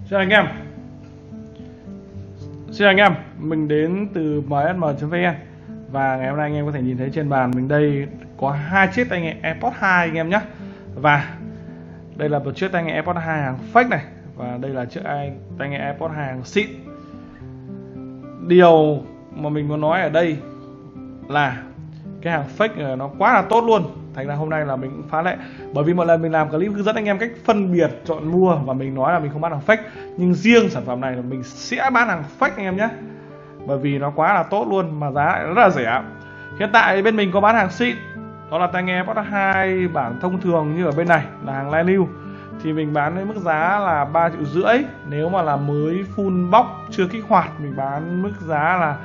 Xin anh em. Xin anh em, mình đến từ msm.vn và ngày hôm nay anh em có thể nhìn thấy trên bàn mình đây có hai chiếc tai nghe AirPods 2 anh em nhé. Và đây là một chiếc tai nghe AirPods 2 hàng fake này, và đây là chiếc tai nghe AirPods 2 hàng xịn. Điều mà mình muốn nói ở đây là cái hàng fake nó quá là tốt luôn. Thành ra hôm nay là mình cũng phá lệ, bởi vì một lần mình làm clip hướng dẫn anh em cách phân biệt chọn mua và mình nói là mình không bán hàng fake, nhưng riêng sản phẩm này là mình sẽ bán hàng fake anh em nhé, bởi vì nó quá là tốt luôn mà giá lại rất là rẻ. Hiện tại bên mình có bán hàng xịn, đó là tai nghe AirPods 2 bản thông thường như ở bên này là hàng line new, thì mình bán với mức giá là 3,5 triệu. Nếu mà là mới full box chưa kích hoạt mình bán mức giá là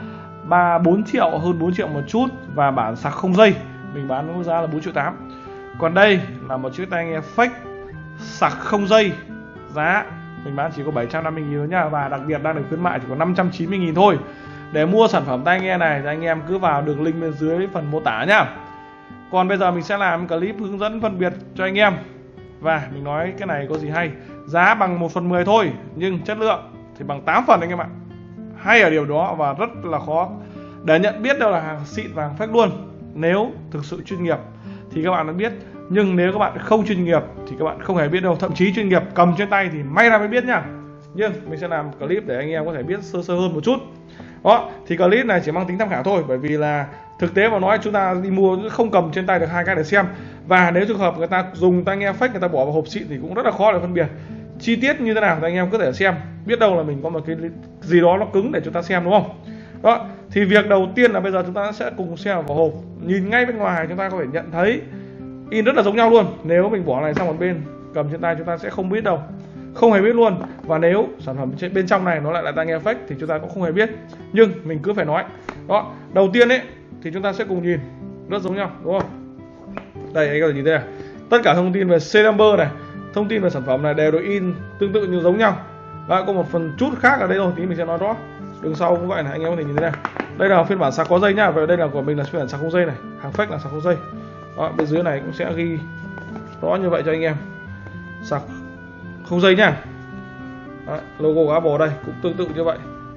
4 triệu, hơn 4 triệu một chút, và bản sạc không dây mình bán với mức giá là 4,8 triệu. Còn đây là một chiếc tai nghe fake sạc không dây, giá mình bán chỉ có 750.000 thôi nhá, và đặc biệt đang được khuyến mại chỉ có 590.000 thôi. Để mua sản phẩm tai nghe này thì anh em cứ vào đường link bên dưới phần mô tả nhá. Còn bây giờ mình sẽ làm clip hướng dẫn phân biệt cho anh em, và mình nói cái này có gì hay, giá bằng 1/10 thôi nhưng chất lượng thì bằng 8 phần anh em ạ. Hay ở điều đó và rất là khó để nhận biết đâu là hàng xịn và hàng fake luôn. Nếu thực sự chuyên nghiệp thì các bạn đã biết, nhưng nếu các bạn không chuyên nghiệp thì các bạn không hề biết đâu. Thậm chí chuyên nghiệp cầm trên tay thì may ra mới biết nhá. Nhưng mình sẽ làm clip để anh em có thể biết sơ hơn một chút. Đó, thì clip này chỉ mang tính tham khảo thôi, bởi vì là thực tế mà nói chúng ta đi mua không cầm trên tay được hai cái để xem. Và nếu trường hợp người ta dùng tai nghe fake, người ta bỏ vào hộp xịn thì cũng rất là khó để phân biệt chi tiết như thế nào thì anh em có thể xem, biết đâu là mình có một cái gì đó nó cứng để chúng ta xem, đúng không? Đó, thì việc đầu tiên là bây giờ chúng ta sẽ cùng xem vào hộp. Nhìn ngay bên ngoài chúng ta có thể nhận thấy in rất là giống nhau luôn. Nếu mình bỏ này sang một bên cầm trên tay chúng ta sẽ không biết đâu, không hề biết luôn. Và nếu sản phẩm bên trong này nó lại là tai nghe fake thì chúng ta cũng không hề biết, nhưng mình cứ phải nói. Đó, đầu tiên ấy thì chúng ta sẽ cùng nhìn rất giống nhau, đúng không? Đây anh có thể nhìn thấy này, tất cả thông tin về serial number này, thông tin về sản phẩm này đều được in tương tự như giống nhau. Đó, có một phần chút khác ở đây thôi, tí mình sẽ nói rõ. Đường sau cũng vậy này, anh em có thể nhìn thấy này. Đây là phiên bản sạc có dây nhá, và đây là của mình là phiên bản sạc không dây này, hàng fake là sạc không dây. Đó, bên dưới này cũng sẽ ghi rõ như vậy cho anh em, sạc không dây nhá. Đó, logo của Apple đây cũng tương tự như vậy.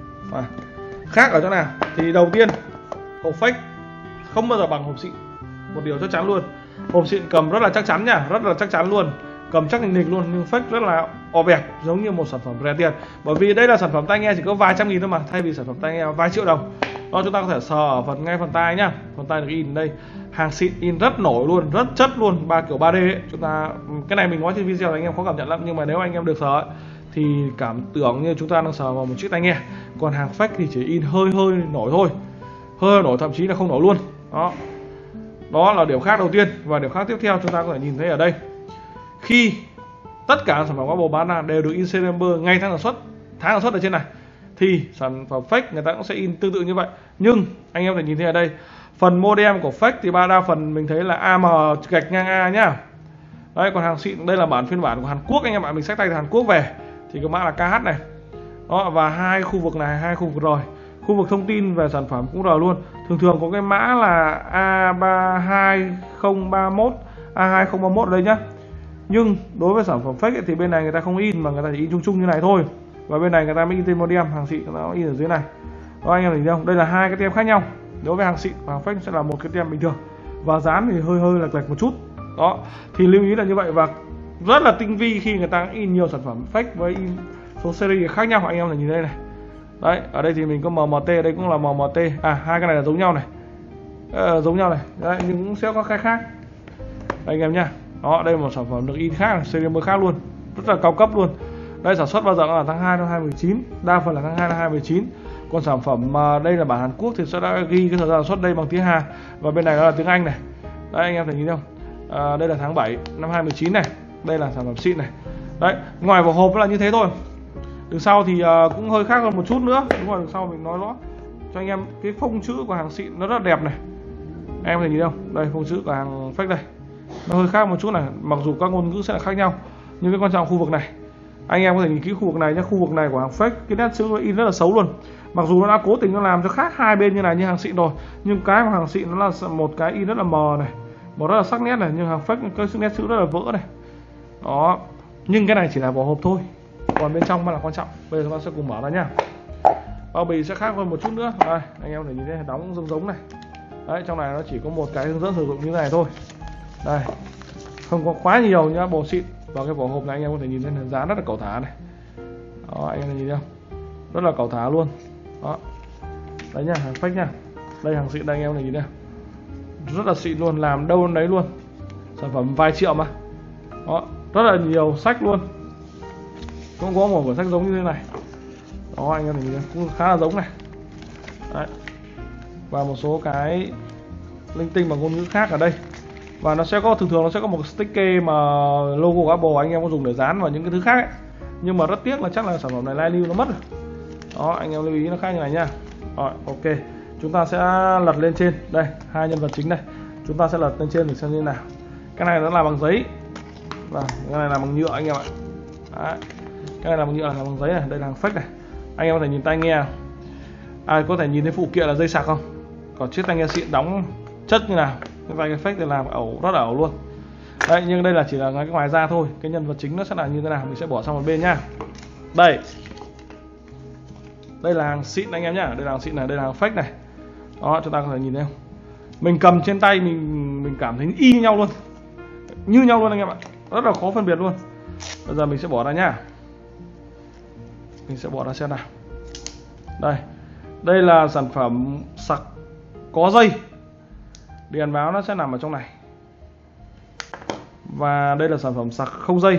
Khác ở chỗ nào thì đầu tiên hộp fake không bao giờ bằng hộp xịn, một điều chắc chắn luôn. Hộp xịn cầm rất là chắc chắn nhá, rất là chắc chắn luôn, cầm chắc nịch luôn, nhưng fake rất là o bẹp, giống như một sản phẩm rẻ tiền. Bởi vì đây là sản phẩm tai nghe chỉ có vài trăm nghìn thôi mà, thay vì sản phẩm tai nghe vài triệu đồng. Đó, chúng ta có thể sờ ở phần tai nhá, phần tai được in đây, hàng xịn in rất nổi luôn, rất chất luôn, kiểu 3D ấy. Chúng ta cái này mình nói trên video anh em khó cảm nhận lắm, nhưng mà nếu anh em được sờ ấy, thì cảm tưởng như chúng ta đang sờ vào một chiếc tai nghe. Còn hàng fake thì chỉ in hơi nổi thôi, hơi nổi, thậm chí là không nổi luôn. Đó là điểm khác đầu tiên. Và điểm khác tiếp theo chúng ta có thể nhìn thấy ở đây, khi tất cả sản phẩm Apple bán ra đều được in serial number, ngày tháng sản xuất ở trên này, thì sản phẩm fake người ta cũng sẽ in tương tự như vậy. Nhưng anh em có thể nhìn thấy ở đây, phần modem của fake thì đa phần mình thấy là AM/A nhá. Đấy, còn hàng xịn đây là phiên bản của Hàn Quốc anh em ạ, mình xách tay từ Hàn Quốc về thì cái mã là KH này. Đó, và hai khu vực này, hai khu vực rồi. Khu vực thông tin về sản phẩm cũng rồi luôn. Thường có cái mã là A32031, A2031 ở đây nhá. Nhưng đối với sản phẩm fake ấy, thì bên này người ta không in, mà người ta chỉ in chung như này thôi. Và bên này người ta mới in tên modem, hàng xịn nó in ở dưới này. Đó, anh em thấy không? Đây là hai cái tem khác nhau. Đối với hàng xịn và hàng fake sẽ là một cái tem bình thường, và dán thì hơi lệch một chút. Đó, thì lưu ý là như vậy. Và rất là tinh vi khi người ta in nhiều sản phẩm fake với in số series khác nhau, anh em là nhìn đây này. Đấy, ở đây thì mình có MMT, đây cũng là MMT. Hai cái này là giống nhau này, giống nhau này. Đấy, nhưng cũng sẽ có cái khác đây anh em nhá. Đó, đây là một sản phẩm được in khác, series number khác luôn, rất là cao cấp luôn. Đây sản xuất bao giờ là tháng 2 năm 2019, đa phần là tháng 2 năm 2019. Còn sản phẩm đây là bản Hàn Quốc thì sẽ đã ghi cái thời gian sản xuất đây bằng tiếng Hàn, và bên này là tiếng Anh này. Đấy, anh em thấy nhìn không? Đây là tháng 7 năm 2019 này, đây là sản phẩm xịn này. Đấy, ngoài vỏ hộp là như thế thôi. Đường sau thì cũng hơi khác hơn một chút nữa. Đúng rồi, đường sau mình nói rõ cho anh em cái phông chữ của hàng xịn nó rất đẹp này. Em thấy nhìn không? Đây, phông chữ của hàng fake đây, nó hơi khác một chút này, mặc dù các ngôn ngữ sẽ là khác nhau. Nhưng cái quan trọng khu vực này, anh em có thể nhìn kỹ khu vực này nhé. Khu vực này của hàng fake, cái nét chữ nó in rất là xấu luôn. Mặc dù nó đã cố tình nó làm cho khác hai bên như này như hàng xịn rồi, nhưng cái của hàng xịn nó là một cái in rất là mờ này, một rất là sắc nét này, nhưng hàng fake cái nét chữ rất là vỡ này. Đó, nhưng cái này chỉ là vỏ hộp thôi. còn bên trong mới là quan trọng. Bây giờ chúng ta sẽ cùng mở ra nhá. Bao bì sẽ khác hơn một chút nữa. Đây, anh em có thể nhìn thấy đóng giống này. Đấy, trong này nó chỉ có một cái hướng dẫn sử dụng như thế này thôi. Đây, không có quá nhiều nhá, bộ xịn. Và cái vỏ hộp này anh em có thể nhìn thấy là dán rất là cẩu thả này. Đó, anh em nhìn thấy không? Rất là cẩu thả luôn. Đó. Đấy nhá, hàng fake nhá. Đây hàng xịn đây anh em có thể nhìn thấy. Rất là xịn luôn, làm đâu đấy luôn. Sản phẩm vài triệu mà. Đó, rất là nhiều sách luôn. Cũng có một quyển sách giống như thế này. Đó, anh em nhìn thấy cũng khá là giống này. Đấy. Và một số cái linh tinh bằng ngôn ngữ khác ở đây. Và nó sẽ có, thường nó sẽ có một sticker mà logo của Apple anh em có dùng để dán vào những cái thứ khác ấy. Nhưng mà rất tiếc là chắc là sản phẩm này lai lưu nó mất rồi. Đó, anh em lưu ý nó khác như này nha. Rồi, ok. Chúng ta sẽ lật lên trên. Đây, hai nhân vật chính đây. Chúng ta sẽ lật lên trên để xem như nào. Cái này nó làm bằng giấy. Và cái này làm bằng nhựa anh em ạ. Đấy. Cái này làm bằng nhựa, làm bằng giấy này, đây là hàng fake này. Anh em có thể nhìn tai nghe. Có thể nhìn thấy phụ kiện là dây sạc không? Còn chiếc tai nghe xịn đóng chất như nào. Cái tai nghe fake thì làm ẩu, rất là ẩu luôn. Đấy, nhưng đây là chỉ là cái ngoài ra thôi. Cái nhân vật chính nó sẽ là như thế nào mình sẽ bỏ sang một bên nhá. Đây. Đây là hàng xịn anh em nhá, đây là hàng xịn này, đây là hàng fake này. Đó, chúng ta có thể nhìn thấy không? Mình cầm trên tay mình cảm thấy y như nhau luôn. Như nhau luôn anh em ạ. Rất là khó phân biệt luôn. Bây giờ mình sẽ bỏ ra nhá. Mình sẽ bỏ ra xem nào. Đây. Đây là sản phẩm sạc có dây. Đèn báo nó sẽ nằm ở trong này. Và đây là sản phẩm sạc không dây.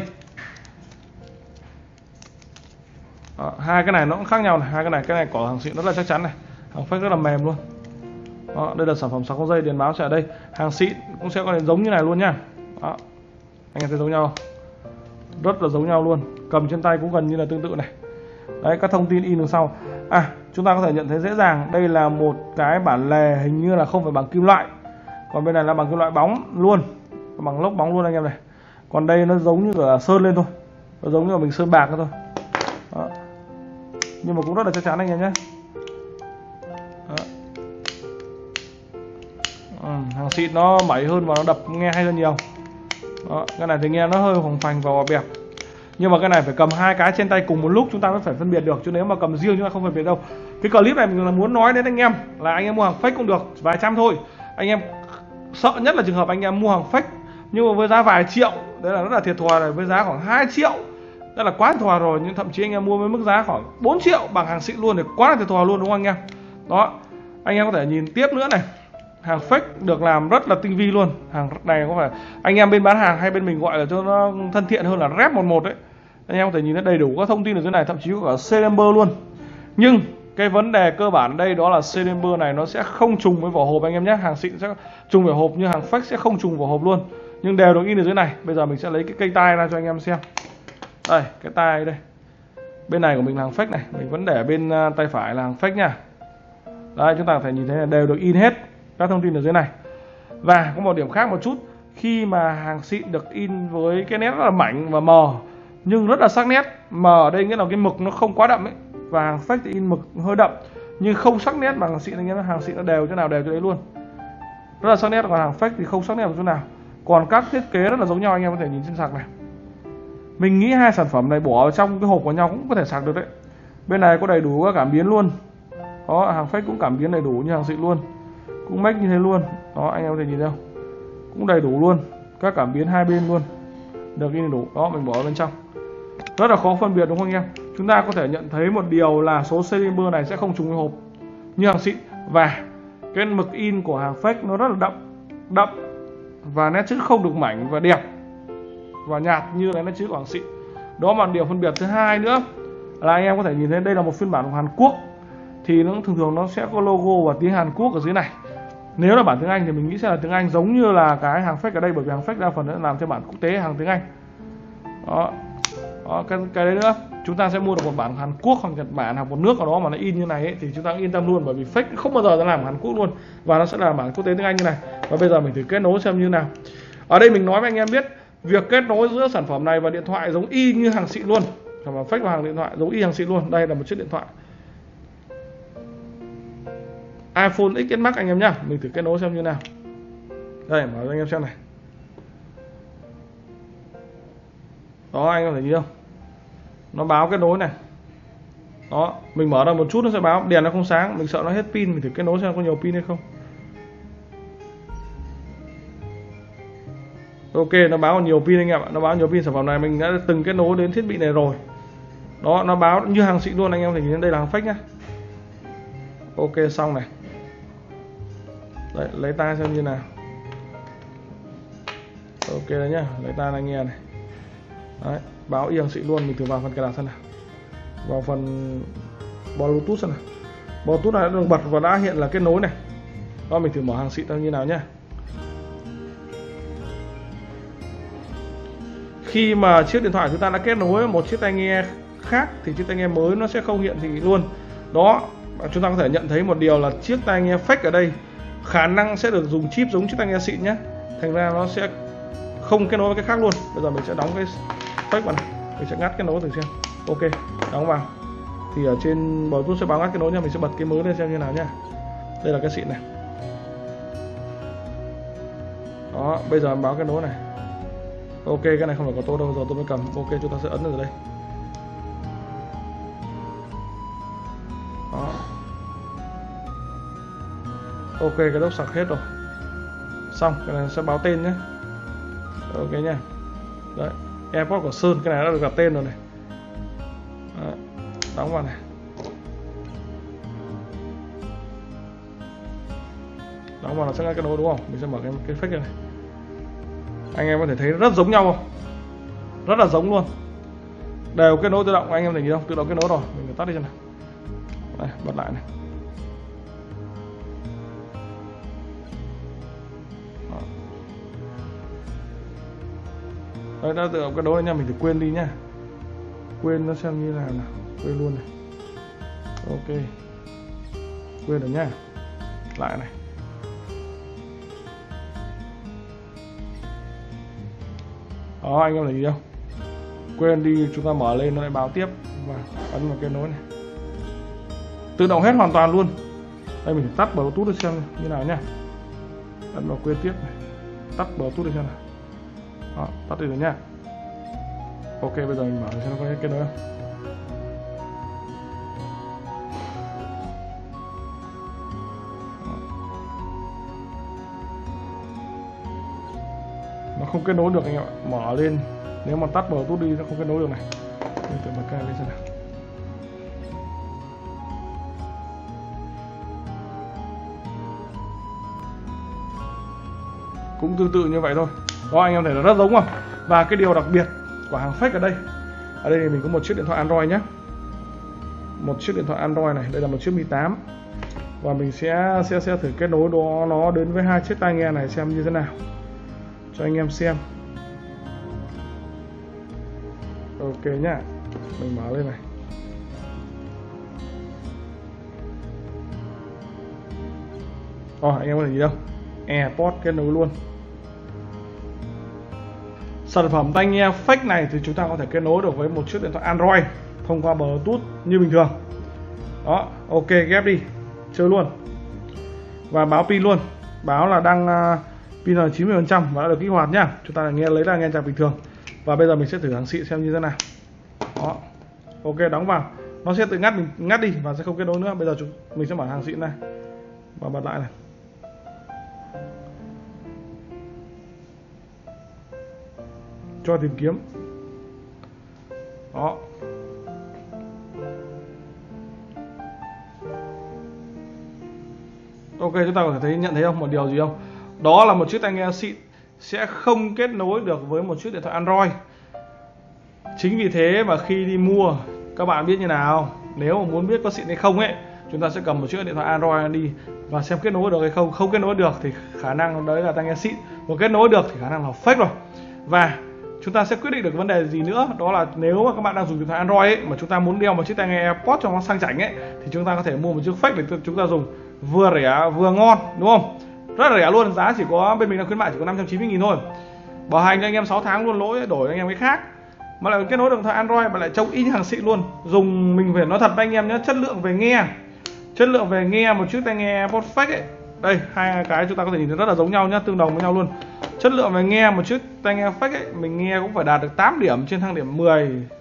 Đó, hai cái này nó cũng khác nhau này, hai cái này có hàng xịn rất là chắc chắn này, hàng fake rất là mềm luôn. Đó, đây là sản phẩm sạc không dây, đèn báo sẽ ở đây. Hàng xịn cũng sẽ có đèn giống như này luôn nhá. Đó. Anh em thấy giống nhau không? Rất là giống nhau luôn. Cầm trên tay cũng gần như là tương tự này. Đấy, các thông tin in đằng sau. Chúng ta có thể nhận thấy dễ dàng, đây là một cái bản lề hình như là không phải bằng kim loại. Còn bên này là bằng kim loại bóng luôn, bằng lốc bóng luôn anh em này. Còn đây nó giống như là sơn lên thôi. Nó giống như là mình sơn bạc thôi. Đó. Nhưng mà cũng rất là chắc chắn anh em nhé. Hàng xịn nó mẩy hơn và nó đập nghe hay hơn nhiều. Đó. Cái này thì nghe nó hơi phồng phành và bẹp. Nhưng mà cái này phải cầm hai cái trên tay cùng một lúc chúng ta mới phải phân biệt được, chứ nếu mà cầm riêng chúng ta không phân biệt đâu. Cái clip này mình là muốn nói đến anh em là anh em mua hàng fake cũng được, vài trăm thôi. Anh em sợ nhất là trường hợp anh em mua hàng fake nhưng mà với giá vài triệu, đấy là rất là thiệt thòi rồi, với giá khoảng 2 triệu. Đó là quá thiệt thòi rồi, nhưng thậm chí anh em mua với mức giá khoảng 4 triệu bằng hàng xịn luôn thì quá là thiệt thòi luôn đúng không anh em? Đó. Anh em có thể nhìn tiếp nữa này. Hàng fake được làm rất là tinh vi luôn. Hàng này có phải anh em bên bán hàng hay bên mình gọi là cho nó thân thiện hơn là rep 11 đấy. Anh em có thể nhìn thấy đầy đủ các thông tin ở dưới này, thậm chí có cả serial number luôn. Nhưng cái vấn đề cơ bản ở đây đó là serial number này nó sẽ không trùng với vỏ hộp anh em nhé. Hàng xịn sẽ trùng vỏ hộp nhưng hàng fake sẽ không trùng vỏ hộp luôn. Nhưng đều được in ở dưới này. Bây giờ mình sẽ lấy cái cây tai ra cho anh em xem. Đây, cái tai đây. Bên này của mình là hàng fake này, mình vẫn để bên tay phải là hàng fake nha. Đây, chúng ta có thể nhìn thấy là đều được in hết các thông tin ở dưới này. Và có một điểm khác một chút, khi mà hàng xịn được in với cái nét rất là mảnh và mờ nhưng rất là sắc nét. Mờ ở đây nghĩa là cái mực nó không quá đậm ấy, và hàng fake thì in mực hơi đậm nhưng không sắc nét bằng hàng xịn anh em. Hàng xịn nó đều chỗ nào đều chỗ đấy luôn, rất là sắc nét, còn hàng fake thì không sắc nét một chỗ nào. Còn các thiết kế rất là giống nhau, anh em có thể nhìn trên sạc này. Mình nghĩ hai sản phẩm này bỏ vào trong cái hộp của nhau cũng có thể sạc được đấy. Bên này có đầy đủ các cảm biến luôn. Đó, hàng fake cũng cảm biến đầy đủ như hàng xịn luôn, cũng make như thế luôn. Đó, anh em có thể nhìn thấy không? Cũng đầy đủ luôn, các cảm biến hai bên luôn, được in đủ. Đó, mình bỏ vào bên trong. Rất là khó phân biệt đúng không anh em? Chúng ta có thể nhận thấy một điều là số serial number này sẽ không trùng với hộp như hàng xịn, và cái mực in của hàng fake nó rất là đậm và nét chữ không được mảnh và đẹp và nhạt như là nét chữ của hàng xịn. Đó là điều phân biệt thứ hai nữa, là anh em có thể nhìn thấy đây là một phiên bản của Hàn Quốc, thì nó thường nó sẽ có logo và tiếng Hàn Quốc ở dưới này. Nếu là bản tiếng Anh thì mình nghĩ sẽ là tiếng Anh giống như là cái hàng fake ở đây, bởi vì hàng fake đa phần nó làm theo bản quốc tế, hàng tiếng Anh. Đó. Đó, cái đấy nữa, chúng ta sẽ mua được một bản Hàn Quốc hoặc Nhật Bản hoặc một nước nào đó mà nó in như này ấy, thì chúng ta yên tâm luôn, bởi vì fake không bao giờ nó làm Hàn Quốc luôn, và nó sẽ là bản quốc tế tiếng Anh như này. Và bây giờ mình thử kết nối xem như nào. Ở đây mình nói với anh em biết, việc kết nối giữa sản phẩm này và điện thoại giống y như hàng xịn luôn. Sản phẩm fake và hàng điện thoại giống y hàng xịn luôn. Đây là một chiếc điện thoại iPhone XS Max anh em nhá. Mình thử kết nối xem như nào. Đây, mở cho anh em xem này. Đó, anh em thấy gì không? nó báo kết nối này. Đó, mình mở ra một chút nó sẽ báo đèn nó không sáng, mình sợ nó hết pin, mình thử kết nối xem có nhiều pin hay không. Ok, nó báo nhiều pin anh em ạ, nó báo nhiều pin. Sản phẩm này mình đã từng kết nối đến thiết bị này rồi. Đó, nó báo như hàng xịn luôn, anh em thì nhìn đây là hàng fake nhá. Ok, xong này. Đấy, lấy tai xem như nào. Ok đấy nhá, lấy tai này nghe này. Đấy, báo y hàng xịn luôn. Mình thử vào phần cài đặt xem nào. Vào phần Bluetooth xem nào. Bluetooth này đã được bật và đã hiện là kết nối này. Đó, mình thử mở hàng xịn như nào nhá. Khi mà chiếc điện thoại chúng ta đã kết nối một chiếc tai nghe khác thì chiếc tai nghe mới nó sẽ không hiện thị luôn. Đó, chúng ta có thể nhận thấy một điều là chiếc tai nghe fake ở đây khả năng sẽ được dùng chip giống chiếc tai nghe xịn nhé. Thành ra nó sẽ không kết nối với cái khác luôn. Bây giờ mình sẽ đóng cái fake vào này. Mình sẽ ngắt kết nối thử xem. Ok, đóng vào. Thì ở trên Bluetooth sẽ báo ngắt kết nối nha. Mình sẽ bật cái mới lên xem như nào nhá. Đây là cái xịn này. Đó, bây giờ báo kết nối này. Ok, cái này không phải có tôi đâu, giờ tôi mới cầm. Ok, chúng ta sẽ ấn vào đây. Đó. Ok, cái đốc sạc hết rồi. Xong, cái này sẽ báo tên nhé. Ok nha. Đấy, AirPods của Sơn, cái này đã được đặt tên rồi này. Đấy, đóng vào này. Đóng vào là sẽ ngắt kết nối đúng không? Mình sẽ mở cái fake này. Anh em có thể thấy rất giống nhau không? Rất là giống luôn. Đều kết nối tự động, anh em thấy gì không? Tự động kết nối rồi. Mình tắt đi cho nào. Đây, bật lại này. Đó. Đây, đã tự động kết nối nha. Mình thử quên đi nhá. Quên nó xem như nào nào. Quên luôn này. Ok. Quên rồi nhá. Lại này. Đó, anh em thấy gì không? Quên đi, chúng ta mở lên nó lại báo tiếp và ấn vào kết nối này. Tự động hết hoàn toàn luôn. Đây mình tắt Bluetooth để xem như nào nhá. Ấn vào quên tiếp này. Tắt Bluetooth để xem nào. Đó, tắt đi rồi nhá. Ok, bây giờ mình mở xem nó có kết nối không. Nó không kết nối được anh em ạ. Mở lên, nếu mà tắt Bluetooth đi nó không kết nối được này. Mình thử bật cái lên xem nào. Cũng tương tự như vậy thôi. Đó, anh em thấy là rất giống không? Và cái điều đặc biệt của hàng fake ở đây thì mình có một chiếc điện thoại Android nhé. Một chiếc điện thoại Android này, đây là một chiếc Mi 8. Và mình sẽ thử kết nối nó đến với hai chiếc tai nghe này xem như thế nào. Cho anh em xem. Ok nhá. Mình mở lên này. Anh em có thấy gì đâu? AirPods kết nối luôn. Sản phẩm tai nghe fake này thì chúng ta có thể kết nối được với một chiếc điện thoại Android thông qua Bluetooth như bình thường. Đó, ok, ghép đi. Chơi luôn. Và báo pin luôn. Báo là đang pin là 90% và đã được kích hoạt nhá. Chúng ta lấy ra nghe nhạc bình thường. Và bây giờ mình sẽ thử hàng xịn xem như thế nào. Đó. Ok, đóng vào. Nó sẽ tự ngắt đi và sẽ không kết nối nữa. Bây giờ mình sẽ mở hàng xịn này và bật lại này. Cho tìm kiếm. Đó. Ok, chúng ta có thể nhận thấy không, một điều gì không? Đó là một chiếc tai nghe xịn sẽ không kết nối được với một chiếc điện thoại Android. Chính vì thế mà khi đi mua, các bạn biết như nào, nếu mà muốn biết có xịn hay không ấy, chúng ta sẽ cầm một chiếc điện thoại Android đi và xem kết nối được hay không. Không kết nối được thì khả năng đấy là tai nghe xịn, còn kết nối được thì khả năng là fake rồi. Và chúng ta sẽ quyết định được vấn đề gì nữa, đó là nếu mà các bạn đang dùng điện thoại Android ấy, mà chúng ta muốn đeo một chiếc tai nghe AirPods cho nó sang chảnh ấy, thì chúng ta có thể mua một chiếc fake để chúng ta dùng, vừa rẻ vừa ngon, đúng không? Rất là rẻ luôn, giá chỉ có bên mình đang khuyến mại chỉ có 590.000 thôi. Bảo hành cho anh em 6 tháng luôn, lỗi đổi anh em cái khác. Mà lại kết nối được điện thoại Android mà lại trông y như hàng xịn luôn. Dùng mình phải nói thật với anh em nhé, chất lượng về nghe một chiếc tai nghe AirPods fake ấy. Đây, hai cái chúng ta có thể nhìn thấy rất là giống nhau nhá, tương đồng với nhau luôn. Chất lượng về nghe một chiếc tai nghe fake ấy, mình nghe cũng phải đạt được 8 điểm trên thang điểm 10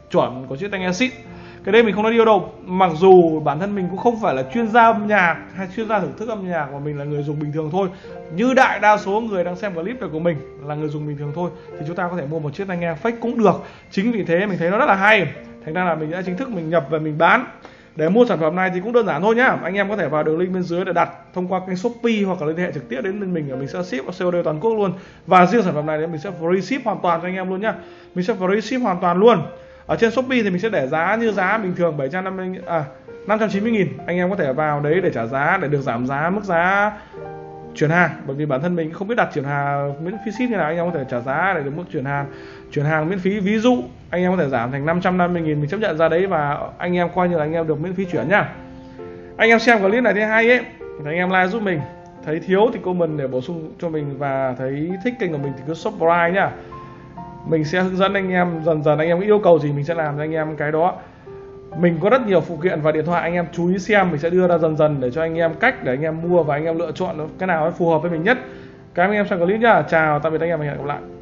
chuẩn của chiếc tai nghe xịn. Cái đây mình không nói điều đâu, mặc dù bản thân mình cũng không phải là chuyên gia âm nhạc hay chuyên gia thưởng thức âm nhạc, mà mình là người dùng bình thường thôi. Như đại đa số người đang xem clip này của mình là người dùng bình thường thôi, thì chúng ta có thể mua một chiếc tai nghe fake cũng được. Chính vì thế mình thấy nó rất là hay, thành ra là mình đã chính thức mình nhập và mình bán. Để mua sản phẩm này thì cũng đơn giản thôi nhá. Anh em có thể vào đường link bên dưới để đặt thông qua kênh Shopee, hoặc là liên hệ trực tiếp đến bên mình, mình sẽ ship và COD toàn quốc luôn. Và riêng sản phẩm này thì mình sẽ free ship hoàn toàn cho anh em luôn nhá. Mình sẽ free ship hoàn toàn luôn. Ở trên Shopee thì mình sẽ để giá như giá bình thường 590.000. Anh em có thể vào đấy để trả giá, để được giảm giá mức giá chuyển hàng, bởi vì bản thân mình không biết đặt chuyển hàng miễn phí ship như nào. Anh em có thể trả giá để được mức chuyển hàng miễn phí. Ví dụ anh em có thể giảm thành 550.000, mình chấp nhận ra đấy và anh em coi như là anh em được miễn phí chuyển nhá. Anh em xem clip này thấy hay ấy thì anh em like giúp mình, thấy thiếu thì comment để bổ sung cho mình, và thấy thích kênh của mình thì cứ subscribe nhá. Mình sẽ hướng dẫn anh em dần dần, anh em có yêu cầu gì mình sẽ làm cho anh em cái đó. Mình có rất nhiều phụ kiện và điện thoại, anh em chú ý xem, mình sẽ đưa ra dần dần để cho anh em cách để anh em mua và anh em lựa chọn cái nào phù hợp với mình nhất. Các anh em xem clip nhá. Chào tạm biệt anh em, hẹn gặp lại.